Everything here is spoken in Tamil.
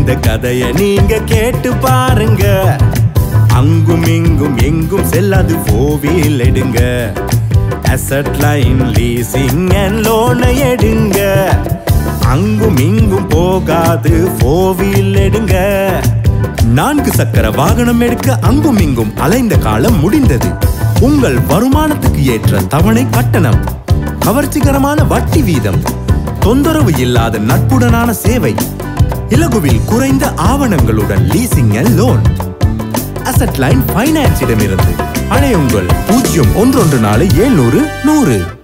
இந்த கதையை நீங்க கேட்டு பாருங்க. அங்கும் இங்கும் எங்கும் செல்லாது ஃபோர்-வீல் எடுங்க. அசெட் லைன் லீசிங் அண்ட் லோனை எடுங்க. அங்கும் இங்கும் போகாது ஃபோர்-வீல் எடுங்க. 4 சக்கர வாகனம் எடுக்க அங்கும் இங்கும் அலைந்த காலம் முடிந்தது. உங்கள் வருமானத்துக்கு ஏற்ற தவணை கட்டணம், கவர்ச்சிகரமான வட்டி வீதம், தொந்தரவு இல்லாத நட்புடனான சேவை, இலகுவில் குறைந்த ஆவணங்களுடன் leasing and loan. Asset line ஃபைனான்ஸிடமிருந்து அழையுங்கள் 0114 700 100.